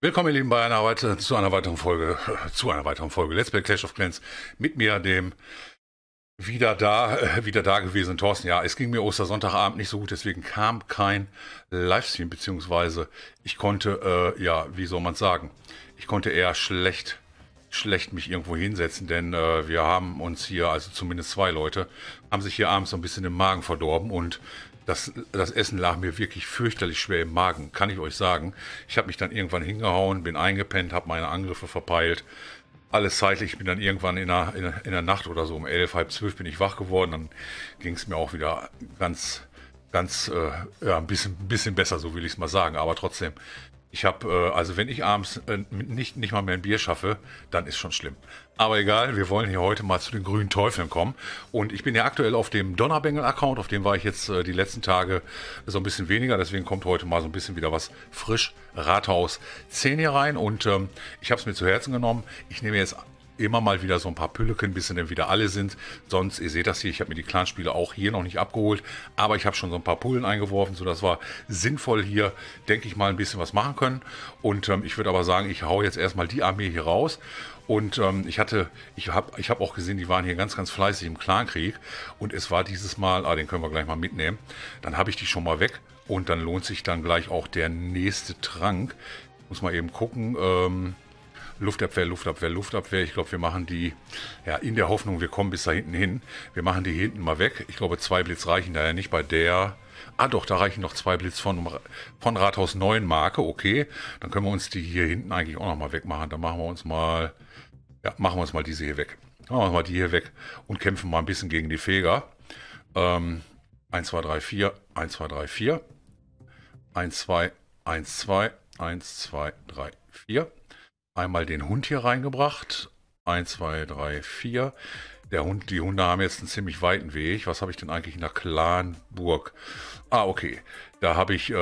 Willkommen, ihr Lieben, bei zu einer weiteren Folge, Let's Play Clash of Clans mit mir, dem wieder da gewesen Thorsten. Ja, es ging mir Ostersonntagabend nicht so gut, deswegen kam kein Livestream, beziehungsweise ich konnte, wie soll man sagen, ich konnte eher schlecht mich irgendwo hinsetzen, denn wir haben uns hier, also zumindest zwei Leute, haben sich hier abends so ein bisschen den Magen verdorben und das Essen lag mir wirklich fürchterlich schwer im Magen, kann ich euch sagen. Ich habe mich dann irgendwann hingehauen, bin eingepennt, habe meine Angriffe verpeilt. Alles zeitlich, ich bin dann irgendwann in der Nacht oder so um 11, halb 12 bin ich wach geworden. Dann ging es mir auch wieder ein bisschen besser, so will ich es mal sagen. Aber trotzdem, ich habe, also wenn ich abends nicht mal mehr ein Bier schaffe, dann ist schon schlimm. Aber egal, wir wollen hier heute mal zu den grünen Teufeln kommen. Und ich bin ja aktuell auf dem Donnerbengel-Account, auf dem war ich jetzt die letzten Tage so ein bisschen weniger. Deswegen kommt heute mal so ein bisschen wieder was frisch Rathaus 10 hier rein. Und ich habe es mir zu Herzen genommen. Ich nehme jetzt immer mal wieder so ein paar Pülleken, bis sie dann wieder alle sind. Sonst, ihr seht das hier, ich habe mir die Clanspiele auch hier noch nicht abgeholt, aber ich habe schon so ein paar Pullen eingeworfen, sodass wir sinnvoll hier, denke ich mal, ein bisschen was machen können. Und ich würde aber sagen, ich hau jetzt erstmal die Armee hier raus. Und ich habe auch gesehen, die waren hier ganz fleißig im Clankrieg. Und es war dieses Mal, den können wir gleich mal mitnehmen, dann habe ich die schon mal weg. Und dann lohnt sich dann gleich auch der nächste Trank. Ich muss mal eben gucken, Luftabwehr. Ich glaube, wir machen die, ja, in der Hoffnung, wir kommen bis da hinten hin. Wir machen die hier hinten mal weg. Ich glaube, 2 Blitz reichen da ja nicht bei der. Doch, da reichen noch 2 Blitz von Rathaus 9 Marke. Okay, dann können wir uns die hier hinten eigentlich auch noch mal wegmachen. Dann machen wir uns mal diese hier weg. Machen wir mal die hier weg und kämpfen mal ein bisschen gegen die Feger. 1, 2, 3, 4. 1, 2, 3, 4. 1, 2, 1, 2. 1, 2, 3, 4. Einmal den Hund hier reingebracht. 1, 2, 3, 4. Die Hunde haben jetzt einen ziemlich weiten Weg. Was habe ich denn eigentlich in der Clanburg? Okay. Da habe ich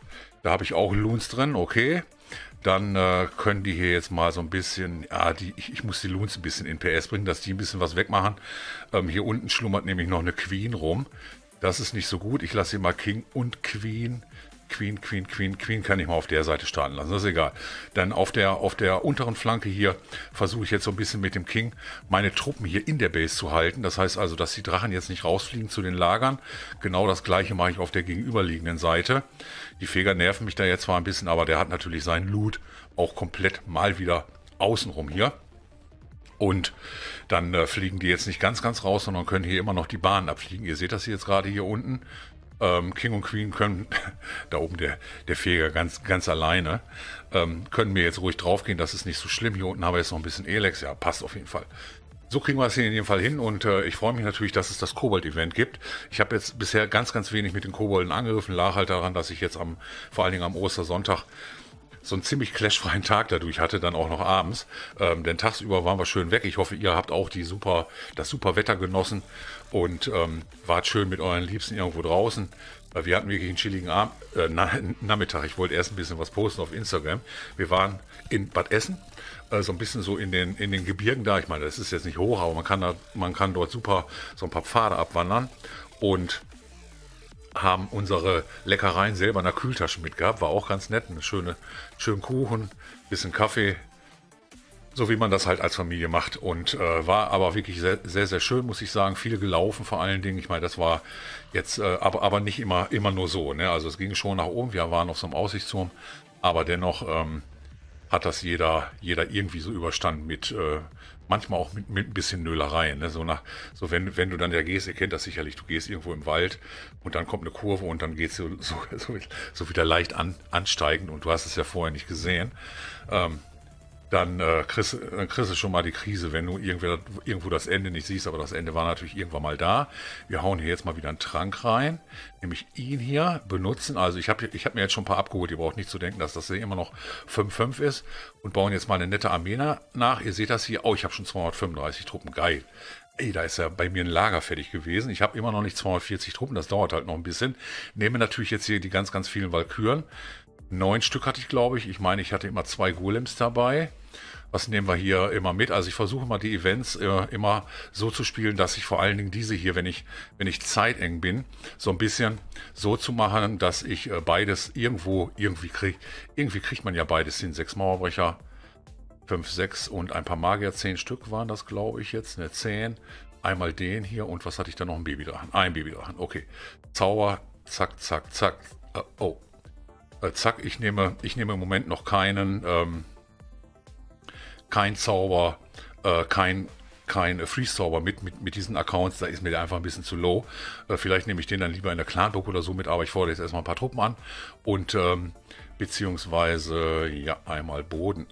auch Loons drin. Okay. Dann können die hier jetzt mal so ein bisschen, ich muss die Loons ein bisschen in PS bringen, dass die ein bisschen was wegmachen. Hier unten schlummert nämlich noch eine Queen rum. Das ist nicht so gut. Ich lasse hier mal King und Queen. Queen kann ich mal auf der Seite starten lassen, das ist egal. Dann auf der unteren Flanke hier versuche ich jetzt so ein bisschen mit dem King meine Truppen hier in der Base zu halten. Das heißt also, dass die Drachen jetzt nicht rausfliegen zu den Lagern. Genau das gleiche mache ich auf der gegenüberliegenden Seite. Die Feger nerven mich da jetzt zwar ein bisschen, aber der hat natürlich seinen Loot auch komplett mal wieder außenrum hier. Und dann fliegen die jetzt nicht ganz raus, sondern können hier immer noch die Bahnen abfliegen. Ihr seht das jetzt gerade hier unten. King und Queen können, da oben der Feger ganz alleine, können mir jetzt ruhig drauf gehen, das ist nicht so schlimm. Hier unten haben wir jetzt noch ein bisschen Elex, ja, passt auf jeden Fall. So kriegen wir es hier in jedem Fall hin und ich freue mich natürlich, dass es das Kobold-Event gibt. Ich habe jetzt bisher ganz wenig mit den Kobolden angegriffen, lag halt daran, dass ich jetzt vor allen Dingen am Ostersonntag so einen ziemlich clashfreien Tag dadurch hatte, dann auch noch abends. Denn tagsüber waren wir schön weg. Ich hoffe, ihr habt auch das super Wetter genossen und wart schön mit euren Liebsten irgendwo draußen. Wir hatten wirklich einen chilligen Nachmittag. Ich wollte erst ein bisschen was posten auf Instagram. Wir waren in Bad Essen, so ein bisschen so in den Gebirgen da. Ich meine, das ist jetzt nicht hoch, aber man kann dort super so ein paar Pfade abwandern und haben unsere Leckereien selber in der Kühltasche mitgehabt. War auch ganz nett. Schönen Kuchen, bisschen Kaffee. So wie man das halt als Familie macht. Und war aber wirklich sehr schön, muss ich sagen. Viel gelaufen vor allen Dingen. Ich meine, das war jetzt aber nicht immer nur so. Ne? Also es ging schon nach oben. Wir waren auf so einem Aussichtsturm. Aber dennoch hat das jeder irgendwie so überstanden mit manchmal auch mit ein bisschen Nölereien. Ne? So wenn du dann gehst, ihr kennt das sicherlich, du gehst irgendwo im Wald und dann kommt eine Kurve und dann geht es so wieder leicht ansteigend und du hast es ja vorher nicht gesehen. Dann kriegst du schon mal die Krise, wenn du irgendwo das Ende nicht siehst, aber das Ende war natürlich irgendwann mal da. Wir hauen hier jetzt mal wieder einen Trank rein, nämlich ihn hier benutzen. Also ich hab mir jetzt schon ein paar abgeholt, ihr braucht nicht zu denken, dass das hier immer noch 5-5 ist und bauen jetzt mal eine nette Armee nach. Ihr seht das hier, ich habe schon 235 Truppen, geil. Da ist ja bei mir ein Lager fertig gewesen. Ich habe immer noch nicht 240 Truppen, das dauert halt noch ein bisschen. Nehme natürlich jetzt hier die ganz vielen Walküren. 9 Stück hatte ich, glaube ich. Ich meine, ich hatte immer 2 Golems dabei. Was nehmen wir hier immer mit? Also ich versuche mal die Events immer so zu spielen, dass ich vor allen Dingen diese hier, wenn ich zeiteng bin, so ein bisschen so zu machen, dass ich beides irgendwie kriege. Irgendwie kriegt man ja beides hin. 6 Mauerbrecher, 5, 6 und ein paar Magier, 10 Stück waren das, glaube ich jetzt. Ne, 10. Einmal den hier und was hatte ich da noch? Ein Babydrachen. Ein Babydrachen, okay. Zauber, zack, zack, zack. Oh. Zack, ich nehme im Moment noch kein Zauber, kein Freeze-Zauber mit diesen Accounts, da ist mir der einfach ein bisschen zu low. Vielleicht nehme ich den dann lieber in der Clan-Book oder so mit, aber ich fordere jetzt erstmal ein paar Truppen an und beziehungsweise, ja, einmal Boden,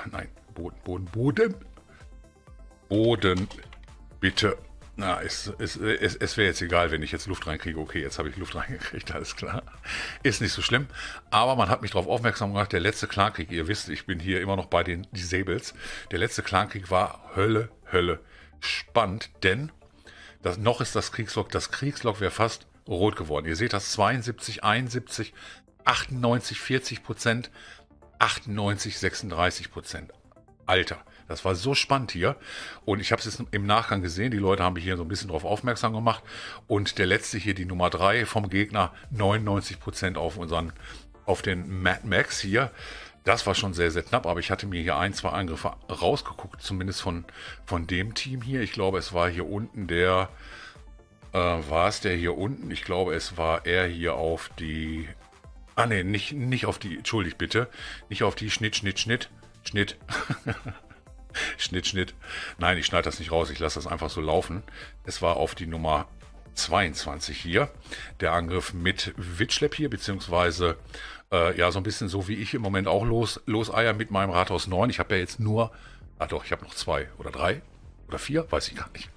Boden, bitte. Na, es wäre jetzt egal, wenn ich jetzt Luft reinkriege. Okay, jetzt habe ich Luft reingekriegt, alles klar. Ist nicht so schlimm. Aber man hat mich darauf aufmerksam gemacht, der letzte Clankrieg, ihr wisst, ich bin hier immer noch bei den Disables. Der letzte Clankrieg war Hölle spannend, denn noch ist das Kriegslog wäre fast rot geworden. Ihr seht das 72, 71, 98, 40%, 98, 36%. Alter, das war so spannend hier und ich habe es jetzt im Nachgang gesehen, die Leute haben mich hier so ein bisschen drauf aufmerksam gemacht und der letzte hier, die Nummer 3 vom Gegner, 99% auf den Mad Max hier, das war schon sehr, sehr knapp, aber ich hatte mir hier 1, 2 Angriffe rausgeguckt, zumindest von dem Team hier, ich glaube es war hier unten war es der hier unten, ich glaube es war er hier auf die, ne, nicht auf die, entschuldigt bitte, nicht auf die Schnitt. Schnitt. Nein, ich schneide das nicht raus, ich lasse das einfach so laufen. Es war auf die Nummer 22 hier, der Angriff mit Witschlepp hier, beziehungsweise ja, so ein bisschen so wie ich im Moment auch loseier mit meinem Rathaus 9. Ich habe ja jetzt nur, ich habe noch 2 oder 3 oder 4, weiß ich gar nicht.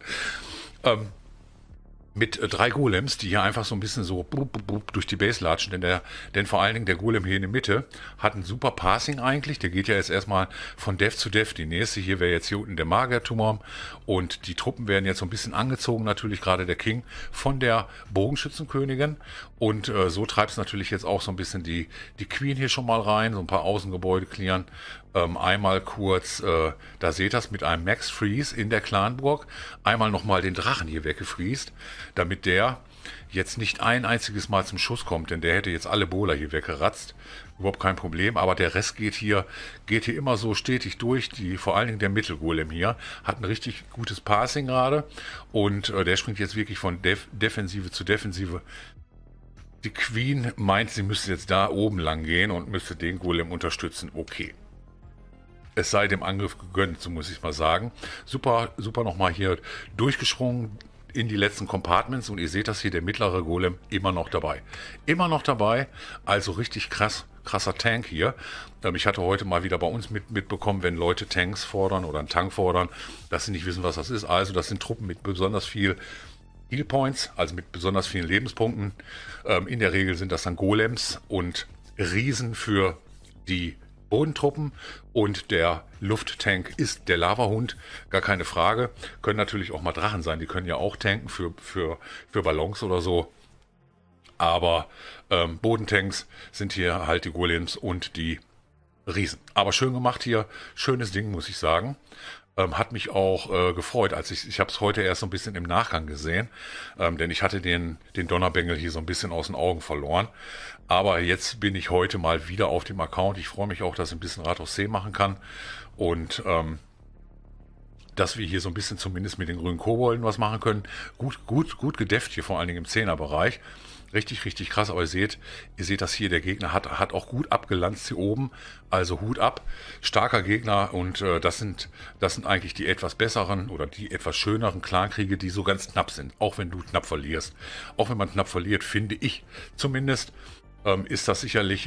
Mit 3 Golems, die hier einfach so ein bisschen so durch die Base latschen, denn vor allen Dingen der Golem hier in der Mitte hat ein super Passing eigentlich, der geht ja jetzt erstmal von Dev zu Dev, die nächste hier wäre jetzt hier unten der Magierturm und die Truppen werden jetzt so ein bisschen angezogen, natürlich gerade der King von der Bogenschützenkönigin und so treibt es natürlich jetzt auch so ein bisschen die Queen hier schon mal rein, so ein paar Außengebäude clearen. Einmal kurz, da seht ihr das mit einem Max Freeze in der Clanburg, einmal nochmal den Drachen hier weggefriest, damit der jetzt nicht ein einziges Mal zum Schuss kommt, denn der hätte jetzt alle Bowler hier weggeratzt, überhaupt kein Problem, aber der Rest geht hier immer so stetig durch, vor allen Dingen der Mittelgolem hier, hat ein richtig gutes Passing gerade und der springt jetzt wirklich von Defensive zu Defensive. Die Queen meint, sie müsste jetzt da oben lang gehen und müsste den Golem unterstützen, okay. Es sei dem Angriff gegönnt, so muss ich mal sagen. Super nochmal hier durchgeschwungen in die letzten Compartments und ihr seht das hier, der mittlere Golem immer noch dabei. Immer noch dabei, also richtig krasser Tank hier. Ich hatte heute mal wieder bei uns mitbekommen, wenn Leute Tanks fordern oder einen Tank fordern, dass sie nicht wissen, was das ist. Also das sind Truppen mit besonders viel Heal Points, also mit besonders vielen Lebenspunkten. In der Regel sind das dann Golems und Riesen für die Bodentruppen und der Lufttank ist der Lavahund, gar keine Frage. Können natürlich auch mal Drachen sein, die können ja auch tanken für Ballons oder so. Aber Bodentanks sind hier halt die Golems und die Riesen. Aber schön gemacht hier, schönes Ding, muss ich sagen. Hat mich auch gefreut, als ich habe es heute erst so ein bisschen im Nachgang gesehen, denn ich hatte den Donnerbengel hier so ein bisschen aus den Augen verloren. Aber jetzt bin ich heute mal wieder auf dem Account. Ich freue mich auch, dass ich ein bisschen Rathaus 10 machen kann und dass wir hier so ein bisschen zumindest mit den grünen Kobolden was machen können. Gut gedefft hier, vor allen Dingen im 10er-Bereich. Richtig krass, aber ihr seht das hier, der Gegner hat auch gut abgelanzt hier oben, also Hut ab, starker Gegner und das sind eigentlich die etwas besseren oder die etwas schöneren Clankriege, die so ganz knapp sind, auch wenn du knapp verlierst. Auch wenn man knapp verliert, finde ich zumindest, ist das sicherlich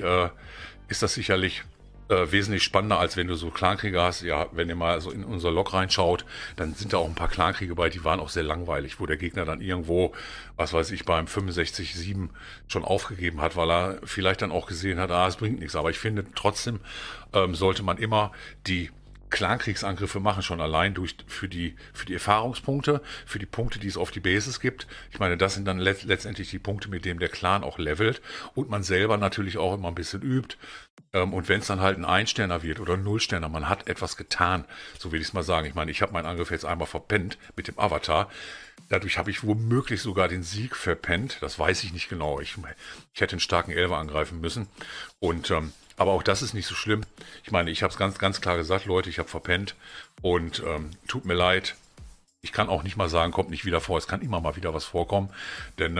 wesentlich spannender, als wenn du so Clankriege hast. Ja, wenn ihr mal so in unser Log reinschaut, dann sind da auch ein paar Clankriege bei, die waren auch sehr langweilig, wo der Gegner dann irgendwo, was weiß ich, beim 65-7 schon aufgegeben hat, weil er vielleicht dann auch gesehen hat, es bringt nichts. Aber ich finde trotzdem, sollte man immer die Clankriegsangriffe machen, schon allein für die Erfahrungspunkte, für die Punkte, die es auf die Bases gibt. Ich meine, das sind dann letztendlich die Punkte, mit denen der Clan auch levelt und man selber natürlich auch immer ein bisschen übt. Und wenn es dann halt ein Einsterner wird oder ein Nullsterner, man hat etwas getan, so will ich es mal sagen. Ich meine, ich habe meinen Angriff jetzt einmal verpennt mit dem Avatar. Dadurch habe ich womöglich sogar den Sieg verpennt. Das weiß ich nicht genau. Ich hätte einen starken Elfer angreifen müssen. Und aber auch das ist nicht so schlimm. Ich meine, ich habe es ganz, ganz klar gesagt, Leute, ich habe verpennt. Und tut mir leid. Ich kann auch nicht mal sagen, kommt nicht wieder vor. Es kann immer mal wieder was vorkommen. Denn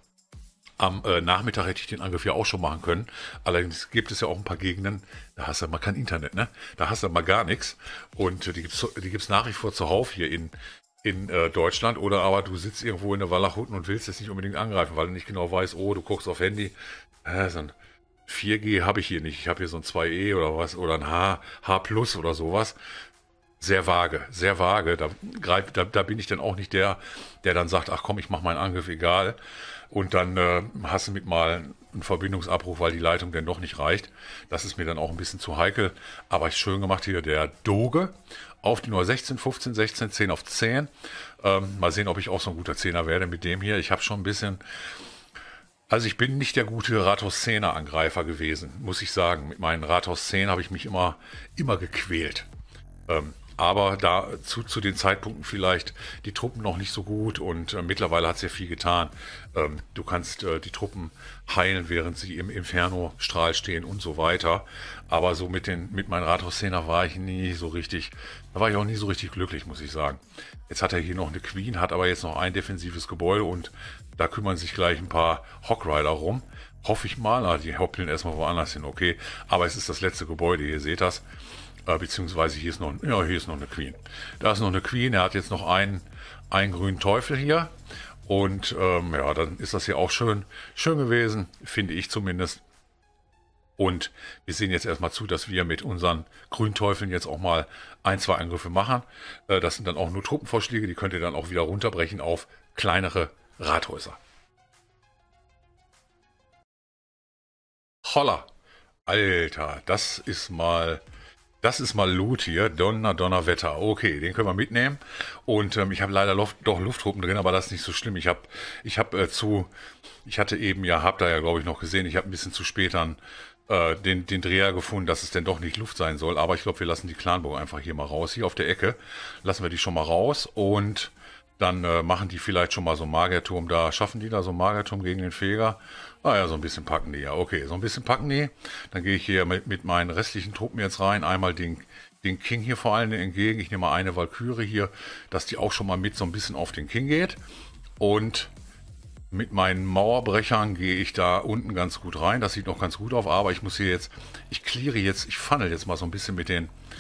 am Nachmittag hätte ich den Angriff ja auch schon machen können. Allerdings gibt es ja auch ein paar Gegenden, da hast du mal kein Internet, ne? Da hast du mal gar nichts. Und die gibt's nach wie vor zuhauf hier in Deutschland. Oder aber du sitzt irgendwo in der Walachhut und willst jetzt nicht unbedingt angreifen, weil du nicht genau weißt, oh, du guckst auf Handy. So ein 4G habe ich hier nicht. Ich habe hier so ein 2E oder was, oder ein H Plus oder sowas. Sehr vage, sehr vage. Da bin ich dann auch nicht der dann sagt, ach komm, ich mache meinen Angriff, egal. Und dann hast du mit mal einen Verbindungsabbruch, weil die Leitung dann doch nicht reicht. Das ist mir dann auch ein bisschen zu heikel. Aber ist schön gemacht hier der Doge auf die Nummer 16, 15, 16, 10 auf 10. Mal sehen, ob ich auch so ein guter Zehner werde mit dem hier. Ich habe schon ein bisschen... Also ich bin nicht der gute Rathaus 10er Angreifer gewesen, muss ich sagen. Mit meinen Rathaus 10 habe ich mich immer gequält. Aber da zu den Zeitpunkten vielleicht die Truppen noch nicht so gut und mittlerweile hat es ja viel getan. Du kannst die Truppen heilen, während sie im Inferno-Strahl stehen und so weiter. Aber so mit meinen Rathaus-Szenen war ich nie so richtig, da war ich auch nie so richtig glücklich, muss ich sagen. Jetzt hat er hier noch eine Queen, hat aber jetzt noch ein defensives Gebäude und da kümmern sich gleich ein paar Hockrider rum. Hoffe ich mal, die hoppeln erstmal woanders hin, okay. Aber es ist das letzte Gebäude, ihr seht das. Beziehungsweise hier ist noch eine Queen. Da ist noch eine Queen, er hat jetzt noch einen grünen Teufel hier. Und ja, dann ist das hier auch schön gewesen, finde ich zumindest. Und wir sehen jetzt erstmal zu, dass wir mit unseren grünen Teufeln jetzt auch mal ein, zwei Angriffe machen. Das sind dann auch nur Truppenvorschläge, die könnt ihr dann auch wieder runterbrechen auf kleinere Rathäuser. Holla! Alter, das ist mal Loot hier. Donnerwetter. Okay, den können wir mitnehmen. Und ich habe leider doch Lufttruppen drin, aber das ist nicht so schlimm. Ich hatte eben ja, habt ihr ja glaube ich noch gesehen, ich habe ein bisschen zu spät dann den Dreher gefunden, dass es denn doch nicht Luft sein soll. Aber ich glaube, wir lassen die Clanburg einfach hier mal raus. Hier auf der Ecke lassen wir die schon mal raus und dann machen die vielleicht schon mal so einen Magierturm da. Schaffen die da so einen Magierturm gegen den Feger? Ah ja, so ein bisschen packen die, ja. Okay, so ein bisschen packen die. Dann gehe ich hier mit meinen restlichen Truppen jetzt rein. Einmal den King hier vor allem entgegen. Ich nehme mal eine Valkyrie hier, dass die auch schon mal mit so ein bisschen auf den King geht. Und mit meinen Mauerbrechern gehe ich da unten ganz gut rein. Das sieht noch ganz gut auf, aber ich muss hier jetzt, ich funnel jetzt mal so ein bisschen mit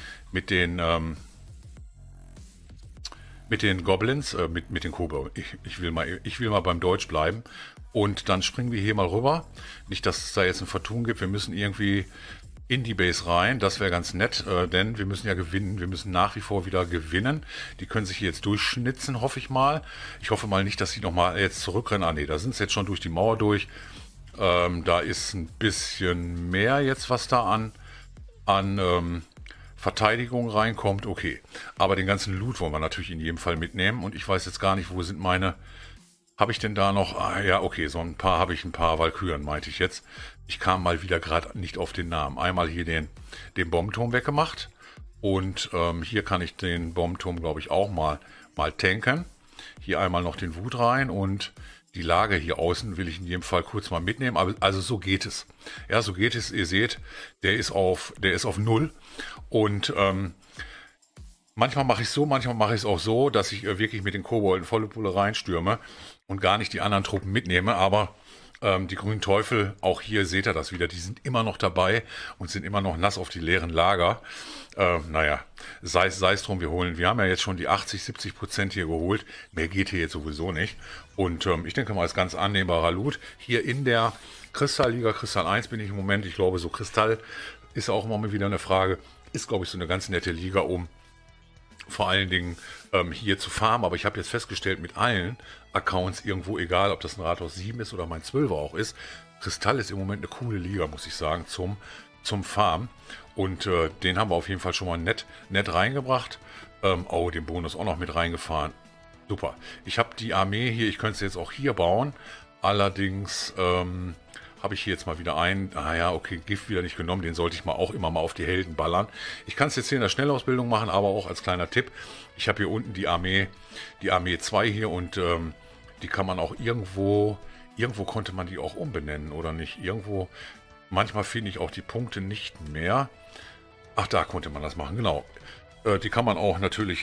den Goblins, mit den Kobolden. Ich will mal beim Deutsch bleiben. Und dann springen wir hier mal rüber. Nicht, dass es da jetzt ein Vertun gibt. Wir müssen irgendwie in die Base rein. Das wäre ganz nett, denn wir müssen ja gewinnen. Wir müssen nach wie vor wieder gewinnen. Die können sich hier jetzt durchschnitzen, hoffe ich mal. Ich hoffe mal nicht, dass sie nochmal jetzt zurückrennen. Ah nee, da sind sie jetzt schon durch die Mauer durch. Da ist ein bisschen mehr jetzt, was da an Verteidigung reinkommt. Okay, aber den ganzen Loot wollen wir natürlich in jedem Fall mitnehmen. Und ich weiß jetzt gar nicht, wo sind meine... Habe ich denn da noch... Ah, ja, okay, ein paar Valkyren, meinte ich jetzt. Ich kam mal wieder gerade nicht auf den Namen. Einmal hier den Bombenturm weggemacht. Und hier kann ich den Bombenturm, glaube ich, auch mal tanken. Hier einmal noch den Wut rein und die Lage hier außen will ich in jedem Fall kurz mal mitnehmen. Aber, also so geht es. Ja, so geht es. Ihr seht, der ist auf 0. Und manchmal mache ich es so, manchmal mache ich es auch so, dass ich wirklich mit den Kobolden volle Pulle reinstürme und gar nicht die anderen Truppen mitnehme. Aber die grünen Teufel, auch hier seht ihr das wieder, die sind immer noch dabei und sind immer noch nass auf die leeren Lager. Naja, sei es drum, wir haben ja jetzt schon die 80-70% hier geholt. Mehr geht hier jetzt sowieso nicht. Und ich denke mal, ist ganz annehmbarer Loot. Hier in der Kristallliga, Kristall 1 bin ich im Moment. Ich glaube, so Kristall ist auch immer mal wieder eine Frage. Ist, glaube ich, so eine ganz nette Liga, um vor allen Dingen hier zu farmen. Aber ich habe jetzt festgestellt, mit allen Accounts irgendwo, egal ob das ein Rathaus 7 ist oder mein 12er auch ist, Kristall ist im Moment eine coole Liga, muss ich sagen, zum Farmen. Und den haben wir auf jeden Fall schon mal nett reingebracht. Oh, den Bonus auch noch mit reingefahren. Super. Ich habe die Armee hier, ich könnte sie jetzt auch hier bauen. Allerdings habe ich hier jetzt mal wieder einen. Ah ja, okay, Gift wieder nicht genommen. Den sollte ich mal auch immer mal auf die Helden ballern. Ich kann es jetzt hier in der Schnellausbildung machen, aber auch als kleiner Tipp. Ich habe hier unten die Armee 2 hier und die kann man auch irgendwo konnte man die auch umbenennen oder nicht. Irgendwo, manchmal finde ich auch die Punkte nicht mehr. Ach, da konnte man das machen, genau. Die kann man auch natürlich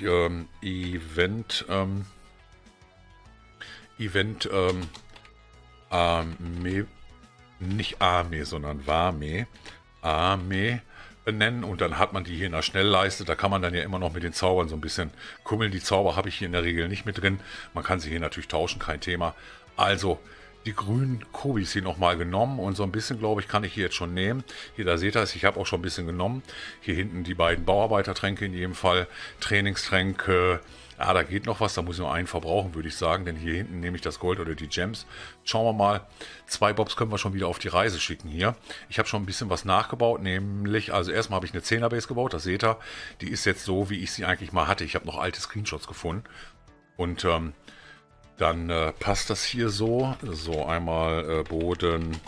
Armee, nicht Armee, sondern Armee nennen und dann hat man die hier in der Schnellleiste. Da kann man dann ja immer noch mit den Zaubern so ein bisschen kummeln. Die Zauber habe ich hier in der Regel nicht mit drin. Man kann sie hier natürlich tauschen, kein Thema. Also die grünen Kobis hier nochmal genommen und so ein bisschen, glaube ich, kann ich hier jetzt schon nehmen. Hier, da seht ihr es, ich habe auch schon ein bisschen genommen. Hier hinten die beiden Bauarbeitertränke in jedem Fall, Trainingstränke. Ja, da geht noch was, da muss ich nur einen verbrauchen, würde ich sagen, denn hier hinten nehme ich das Gold oder die Gems. Schauen wir mal, 2 Bobs können wir schon wieder auf die Reise schicken hier. Ich habe schon ein bisschen was nachgebaut, nämlich, also erstmal habe ich eine 10er Base gebaut, das seht ihr. Die ist jetzt so, wie ich sie eigentlich mal hatte. Ich habe noch alte Screenshots gefunden und dann passt das hier so. So, einmal Bodenwut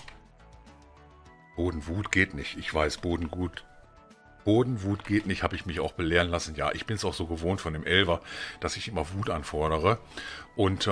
geht nicht. Ich weiß, Bodenwut geht nicht, habe ich mich auch belehren lassen. Ja, ich bin es auch so gewohnt von dem Elfer, dass ich immer Wut anfordere. Und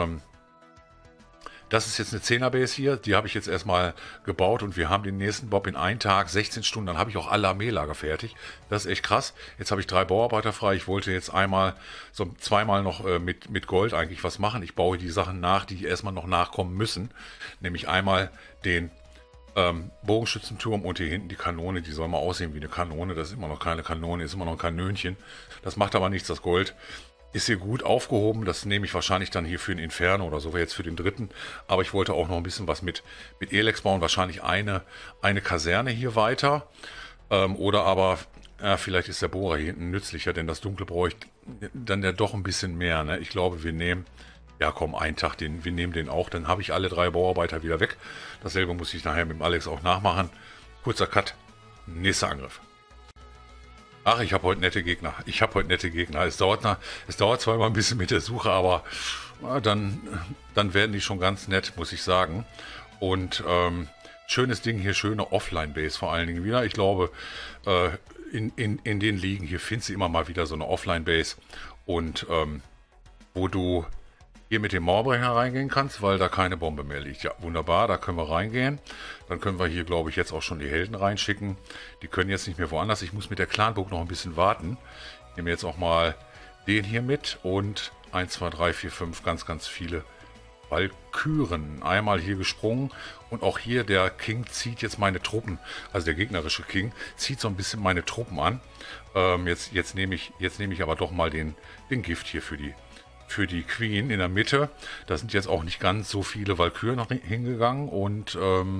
das ist jetzt eine 10er Base hier. Die habe ich jetzt erstmal gebaut und wir haben den nächsten Bob in einem Tag, 16 Stunden. Dann habe ich auch alle Armeelager fertig. Das ist echt krass. Jetzt habe ich 3 Bauarbeiter frei. Ich wollte jetzt zweimal noch mit Gold eigentlich was machen. Ich baue die Sachen nach, die erstmal noch nachkommen müssen. Nämlich einmal den Bogenschützenturm und hier hinten die Kanone. Die soll mal aussehen wie eine Kanone. Das ist immer noch keine Kanone, ist immer noch ein Kanönchen. Das macht aber nichts, das Gold. Ist hier gut aufgehoben, das nehme ich wahrscheinlich dann hier für den Inferno oder so, wäre jetzt für den dritten. Aber ich wollte auch noch ein bisschen was mit Elex bauen, wahrscheinlich eine Kaserne hier weiter. Oder aber, vielleicht ist der Bohrer hier hinten nützlicher, denn das Dunkle brauche ich dann ja doch ein bisschen mehr. Ne? Ich glaube, wir nehmen, ja komm, einen Tag, wir nehmen den auch, dann habe ich alle 3 Bauarbeiter wieder weg. Dasselbe muss ich nachher mit dem Alex auch nachmachen. Kurzer Cut, nächster Angriff. Ach, ich habe heute nette Gegner. Es dauert zwar immer ein bisschen mit der Suche, aber dann werden die schon ganz nett, muss ich sagen. Und schönes Ding hier, schöne Offline-Base vor allen Dingen wieder. Ich glaube, in den Ligen hier findest du immer mal wieder so eine Offline-Base. Und wo du hier mit dem Mauerbrecher reingehen kannst, weil da keine Bombe mehr liegt. Ja, wunderbar, da können wir reingehen. Dann können wir hier, glaube ich, jetzt auch schon die Helden reinschicken. Die können jetzt nicht mehr woanders. Ich muss mit der Clanburg noch ein bisschen warten. Ich nehme jetzt auch mal den hier mit und 1, 2, 3, 4, 5, ganz, ganz viele Walküren. Einmal hier gesprungen und auch hier der King zieht jetzt meine Truppen, also der gegnerische King, zieht so ein bisschen meine Truppen an. Jetzt nehme ich aber doch mal den Gift hier für die Queen in der Mitte. Da sind jetzt auch nicht ganz so viele Walküren noch hingegangen und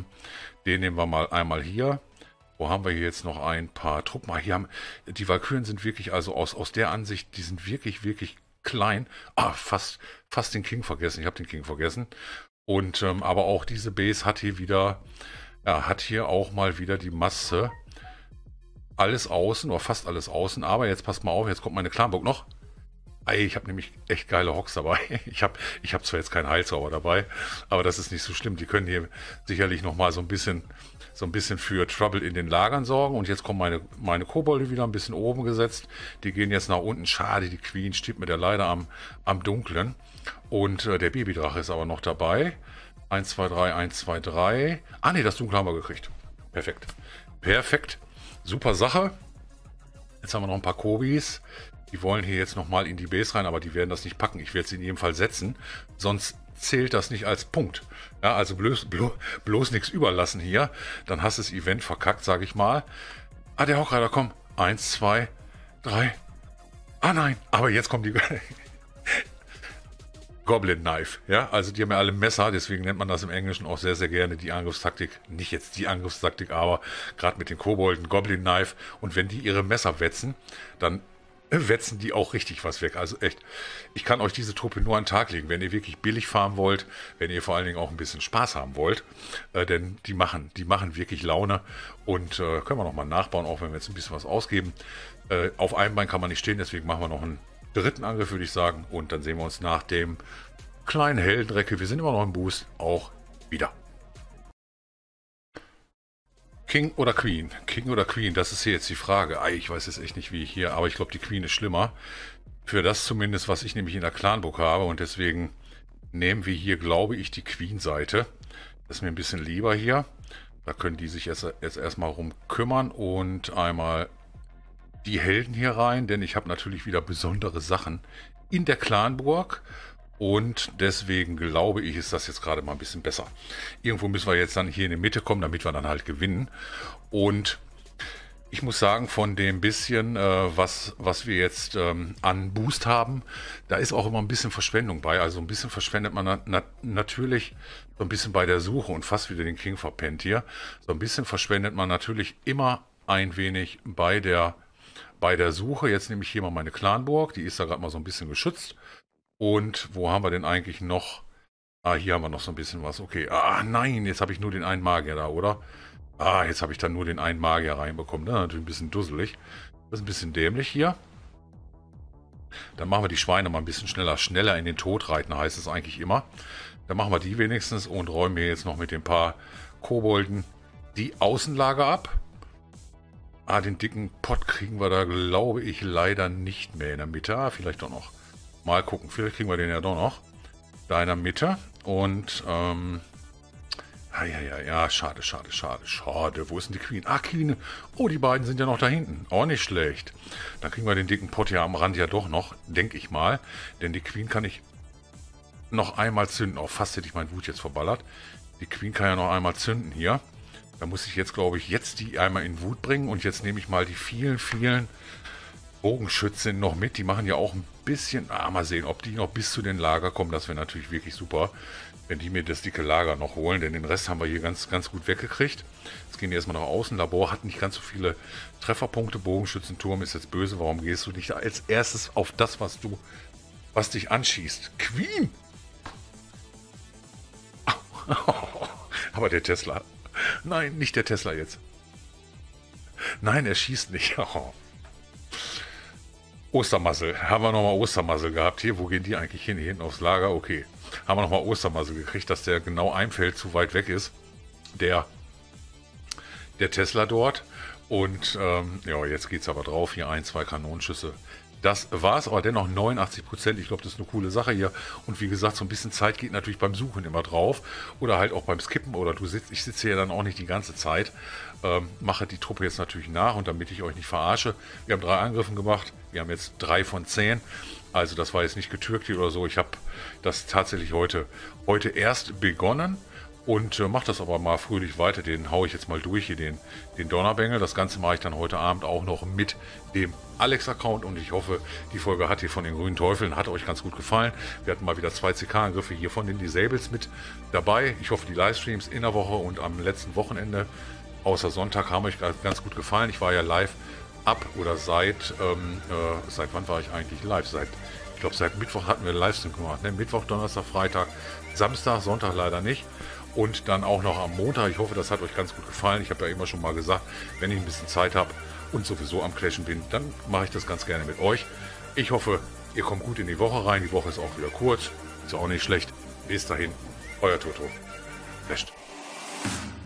den nehmen wir mal einmal hier. Wo haben wir hier jetzt noch ein paar Truppen? Die Walküren sind wirklich, also aus der Ansicht, die sind wirklich, wirklich klein. Fast den King vergessen. Ich habe den King vergessen. Und aber auch diese Base hat hier auch mal wieder die Masse. Alles außen oder fast alles außen. Aber jetzt passt mal auf, jetzt kommt meine Clanburg noch. Ich habe nämlich echt geile Hocks dabei. Ich hab zwar jetzt keinen Heilzauber dabei, aber das ist nicht so schlimm. Die können hier sicherlich noch mal so ein bisschen für Trouble in den Lagern sorgen. Und jetzt kommen meine Kobolde wieder ein bisschen oben gesetzt. Die gehen jetzt nach unten. Schade, die Queen steht mir da leider am Dunklen. Und der Babydrache ist aber noch dabei. 1, 2, 3, 1, 2, 3. Ne, das Dunkle haben wir gekriegt. Perfekt. Super Sache. Jetzt haben wir noch ein paar Kobis. Die wollen hier jetzt nochmal in die Base rein, aber die werden das nicht packen. Ich werde sie in jedem Fall setzen, sonst zählt das nicht als Punkt. Ja, also bloß nichts überlassen hier. Dann hast du das Event verkackt, sage ich mal. Der Hochreiter, komm. 1, 2, 3. Nein, aber jetzt kommt die Goblin Knife. Ja, also die haben ja alle Messer, deswegen nennt man das im Englischen auch sehr, sehr gerne die Angriffstaktik. Nicht jetzt die Angriffstaktik, aber gerade mit den Kobolden, Goblin Knife. Und wenn die ihre Messer wetzen, dann wetzen die auch richtig was weg. Also echt, ich kann euch diese Truppe nur an den Tag legen, wenn ihr wirklich billig farmen wollt, wenn ihr vor allen Dingen auch ein bisschen Spaß haben wollt, denn die machen wirklich Laune und können wir nochmal nachbauen, auch wenn wir jetzt ein bisschen was ausgeben. Auf einem Bein kann man nicht stehen, deswegen machen wir noch einen dritten Angriff, würde ich sagen, und dann sehen wir uns nach dem kleinen Heldenrecke, wir sind immer noch im Boost, auch wieder. King oder Queen? King oder Queen, das ist hier jetzt die Frage. Ei, ich weiß jetzt echt nicht, wie ich hier, aber ich glaube, die Queen ist schlimmer. Für das zumindest, was ich nämlich in der Clanburg habe. Und deswegen nehmen wir hier, glaube ich, die Queen-Seite. Das ist mir ein bisschen lieber hier. Da können die sich jetzt erstmal rum kümmern und einmal die Helden hier rein, denn ich habe natürlich wieder besondere Sachen in der Clanburg. Und deswegen glaube ich, ist das jetzt gerade mal ein bisschen besser. Irgendwo müssen wir jetzt dann hier in die Mitte kommen, damit wir dann halt gewinnen. Und ich muss sagen, von dem bisschen, was wir jetzt an Boost haben, da ist auch immer ein bisschen Verschwendung bei. Also ein bisschen verschwendet man natürlich so ein bisschen bei der Suche und fast wieder den King verpennt hier. So ein bisschen verschwendet man natürlich immer ein wenig bei der Suche. Jetzt nehme ich hier mal meine Clanburg, die ist da gerade mal so ein bisschen geschützt. Und wo haben wir denn eigentlich noch? Ah, hier haben wir noch so ein bisschen was. Okay. Ah, nein, jetzt habe ich nur den einen Magier da, oder? Ah, jetzt habe ich dann nur den einen Magier reinbekommen. Das ist natürlich ein bisschen dusselig. Das ist ein bisschen dämlich hier. Dann machen wir die Schweine mal ein bisschen schneller. Schneller in den Tod reiten heißt es eigentlich immer. Dann machen wir die wenigstens und räumen hier jetzt noch mit den paar Kobolden die Außenlager ab. Ah, den dicken Pott kriegen wir da, glaube ich, leider nicht mehr in der Mitte. Ah, vielleicht doch noch. Mal gucken, vielleicht kriegen wir den ja doch noch. Da in der Mitte. Und, ja, schade. Wo ist denn die Queen? Ah, Queen. Oh, die beiden sind ja noch da hinten. Auch nicht schlecht. Dann kriegen wir den dicken Pott hier am Rand ja doch noch, denke ich mal. Denn die Queen kann ich noch einmal zünden. Oh, fast hätte ich meinen Wut jetzt verballert. Die Queen kann ja noch einmal zünden hier. Da muss ich jetzt, glaube ich, die einmal in Wut bringen. Und jetzt nehme ich mal die vielen Bogenschützen noch mit. Die machen ja auch ein bisschen... Ah, mal sehen, ob die noch bis zu den Lager kommen. Das wäre natürlich wirklich super, wenn die mir das dicke Lager noch holen. Denn den Rest haben wir hier ganz gut weggekriegt. Jetzt gehen wir erstmal nach außen. Labor hat nicht ganz so viele Trefferpunkte. Bogenschützenturm ist jetzt böse. Warum gehst du nicht als erstes auf das, was dich anschießt? Queen! Aber der Tesla... Nein, nicht der Tesla jetzt. Nein, er schießt nicht. Oh. Ostermassel. Haben wir nochmal Ostermassel gehabt. Hier, wo gehen die eigentlich hin? Hier hinten aufs Lager? Okay. Haben wir nochmal Ostermassel gekriegt, dass der genau ein Feld zu weit weg ist. Der Tesla dort. Und ja, jetzt geht's aber drauf. Hier 1, 2 Kanonenschüsse. Das war's, aber dennoch 89%. Ich glaube, das ist eine coole Sache hier. Und wie gesagt, so ein bisschen Zeit geht natürlich beim Suchen immer drauf. Oder halt auch beim Skippen. Oder ich sitze hier dann auch nicht die ganze Zeit. Mache die Truppe jetzt natürlich nach. Und damit ich euch nicht verarsche, wir haben 3 Angriffen gemacht. Wir haben jetzt 3 von 10. Also das war jetzt nicht getürkt oder so. Ich habe das tatsächlich heute erst begonnen. Und mache das aber mal fröhlich weiter. Den haue ich jetzt mal durch hier, den Donnerbengel. Das Ganze mache ich dann heute Abend auch noch mit dem Alex-Account. Und ich hoffe, die Folge hat hier von den grünen Teufeln, hat euch ganz gut gefallen. Wir hatten mal wieder 2 CK-Angriffe hier von den Disables mit dabei. Ich hoffe, die Livestreams in der Woche und am letzten Wochenende, außer Sonntag, haben euch ganz gut gefallen. Ich war ja live ab oder seit wann war ich eigentlich live? Ich glaube, seit Mittwoch hatten wir einen Livestream gemacht. Ne? Mittwoch, Donnerstag, Freitag, Samstag, Sonntag leider nicht. Und dann auch noch am Montag. Ich hoffe, das hat euch ganz gut gefallen. Ich habe ja immer schon mal gesagt, wenn ich ein bisschen Zeit habe und sowieso am Clashen bin, dann mache ich das ganz gerne mit euch. Ich hoffe, ihr kommt gut in die Woche rein. Die Woche ist auch wieder kurz. Ist auch nicht schlecht. Bis dahin, euer Toto. Fest.